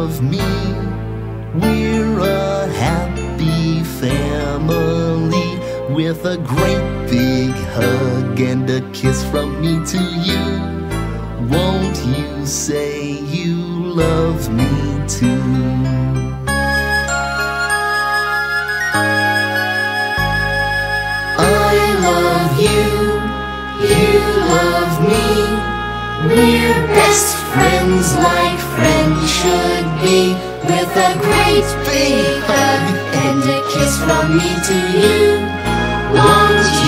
love me. We're a happy family, with a great big hug and a kiss from me to you. Won't you say you love me too? I love you, you love me. We're best friends like friends should be, with a great big hug and a kiss from me to you. Won't you